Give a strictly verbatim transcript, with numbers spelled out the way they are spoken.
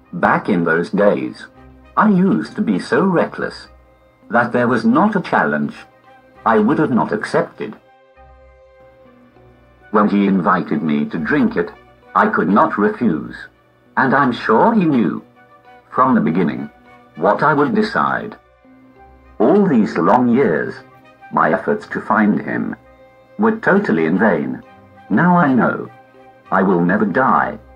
Back in those days, I used to be so reckless that there was not a challenge I would have not accepted. When he invited me to drink it, I could not refuse, and I'm sure he knew, from the beginning, what I would decide. All these long years, my efforts to find him were totally in vain. Now I know I will never die